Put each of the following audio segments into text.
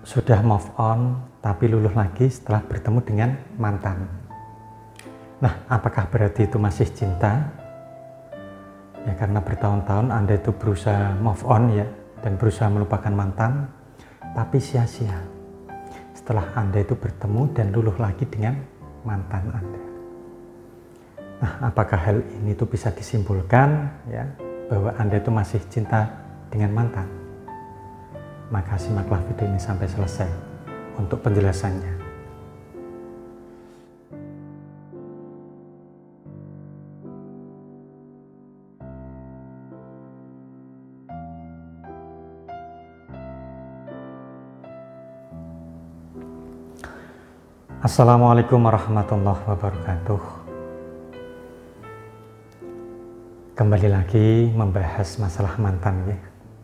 sudah move on tapi luluh lagi setelah bertemu dengan mantan. Nah, apakah berarti itu masih cinta? Ya, karena bertahun-tahun Anda itu berusaha move on ya, dan berusaha melupakan mantan, tapi sia-sia setelah Anda itu bertemu dan luluh lagi dengan mantan Anda. Nah, apakah hal ini tuh bisa disimpulkan ya bahwa Anda itu masih cinta dengan mantan? Maka simaklah video ini sampai selesai untuk penjelasannya. Assalamualaikum warahmatullahi wabarakatuh. Kembali lagi membahas masalah mantan ya.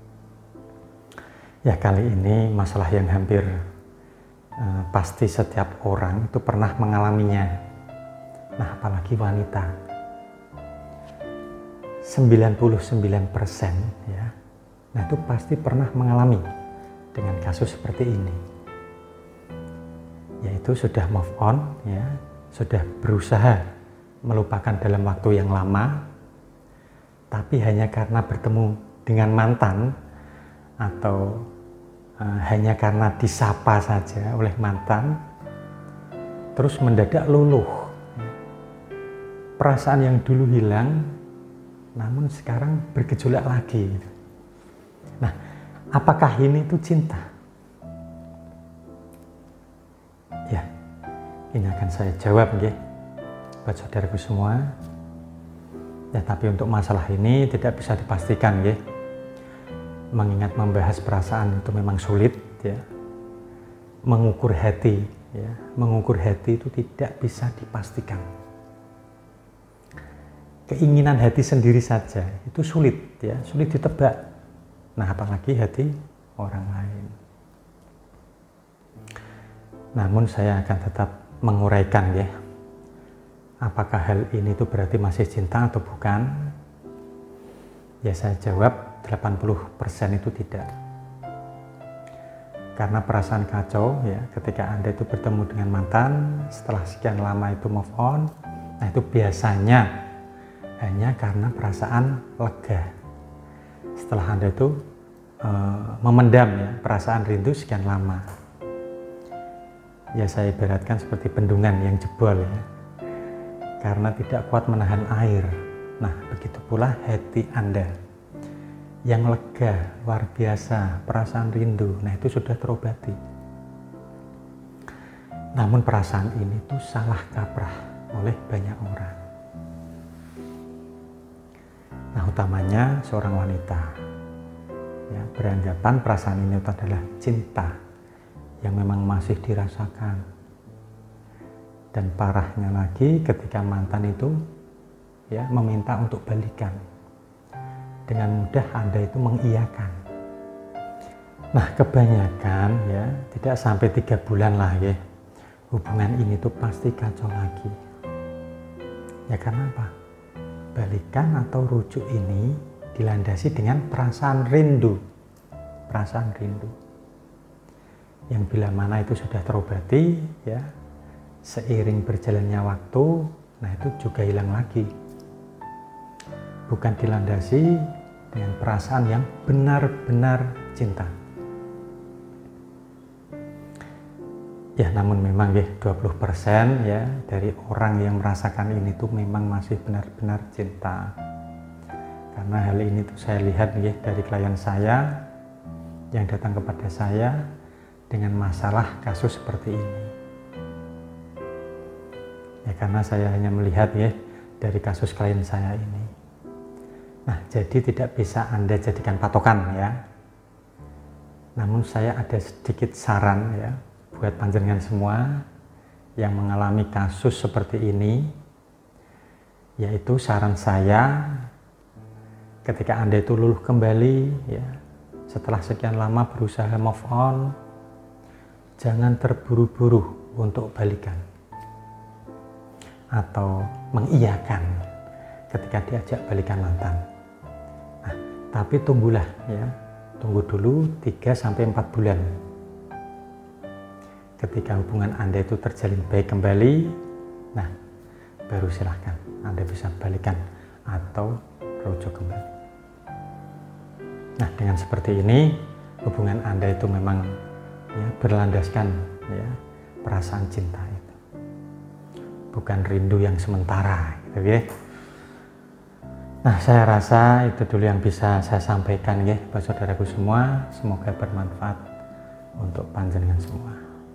Ya, kali ini masalah yang hampir pasti setiap orang itu pernah mengalaminya. Nah, apalagi wanita. 99% ya. Nah, itu pasti pernah mengalami dengan kasus seperti ini. Yaitu sudah move on ya, sudah berusaha melupakan dalam waktu yang lama, tapi hanya karena bertemu dengan mantan atau hanya karena disapa saja oleh mantan, terus mendadak luluh. Perasaan yang dulu hilang, namun sekarang bergejolak lagi. Nah, apakah ini tuh cinta? Ya, ini akan saya jawab ya, buat saudaraku semua. Ya, tapi untuk masalah ini tidak bisa dipastikan ya. Mengingat membahas perasaan itu memang sulit ya. Mengukur hati ya, mengukur hati itu tidak bisa dipastikan. Keinginan hati sendiri saja itu sulit ya, sulit ditebak. Nah, apalagi hati orang lain. Namun saya akan tetap menguraikan ya, apakah hal ini itu berarti masih cinta atau bukan? Ya, saya jawab 80% itu tidak. Karena perasaan kacau ya, ketika Anda itu bertemu dengan mantan setelah sekian lama itu move on, nah itu biasanya hanya karena perasaan lega. Setelah Anda itu memendam ya perasaan rindu sekian lama. Ya, saya ibaratkan seperti bendungan yang jebol ya, karena tidak kuat menahan air. Nah, begitu pula hati Anda yang lega, luar biasa, perasaan rindu, nah itu sudah terobati. Namun perasaan ini tuh salah kaprah oleh banyak orang. Nah, utamanya seorang wanita ya, beranggapan perasaan ini adalah cinta yang memang masih dirasakan. Dan parahnya lagi ketika mantan itu ya meminta untuk balikan, dengan mudah Anda itu mengiyakan. Nah, kebanyakan ya tidak sampai 3 bulan lah ya, hubungan ini tuh pasti kacau lagi. Ya, karena apa? Balikan atau rujuk ini dilandasi dengan perasaan rindu. Perasaan rindu yang bila mana itu sudah terobati ya, seiring berjalannya waktu, nah itu juga hilang lagi. Bukan dilandasi dengan perasaan yang benar-benar cinta. Ya, namun memang ya 20% ya dari orang yang merasakan ini tuh memang masih benar-benar cinta. Karena hal ini tuh saya lihat ya dari klien saya yang datang kepada saya dengan masalah kasus seperti ini. Ya, karena saya hanya melihat ya dari kasus klien saya ini. Nah, jadi tidak bisa Anda jadikan patokan ya. Namun saya ada sedikit saran ya buat panjenengan semua yang mengalami kasus seperti ini, yaitu saran saya ketika Anda itu luluh kembali ya, setelah sekian lama berusaha move on, jangan terburu-buru untuk balikan atau mengiyakan ketika diajak balikan mantan. Nah, tapi tunggulah ya, tunggu dulu 3-4 bulan ketika hubungan Anda itu terjalin baik kembali, nah baru silahkan Anda bisa balikan atau rujuk kembali. Nah, dengan seperti ini hubungan Anda itu memang ya, berlandaskan ya, perasaan cinta itu, bukan rindu yang sementara gitu ya. Nah, saya rasa itu dulu yang bisa saya sampaikan ya buat saudaraku semua. Semoga bermanfaat untuk panjenengan semua.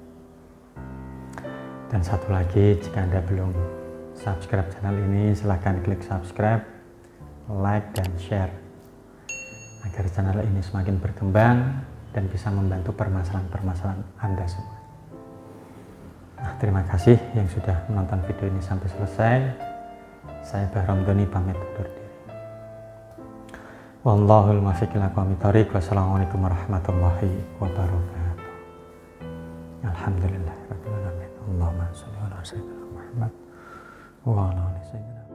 Dan satu lagi, jika Anda belum subscribe channel ini, silahkan klik subscribe, like, dan share agar channel ini semakin berkembang dan bisa membantu permasalahan-permasalahan Anda semua. Nah, terima kasih yang sudah menonton video ini sampai selesai. Saya Bahram Doni pamit undur diri. Wallahul muwaffiq ila aqwamit thoriq. Wassalamualaikum warahmatullahi wabarakatuh. Alhamdulillahirabbil alamin. Allahumma shalli ala sayyidina Muhammad wa ala ali sayyidina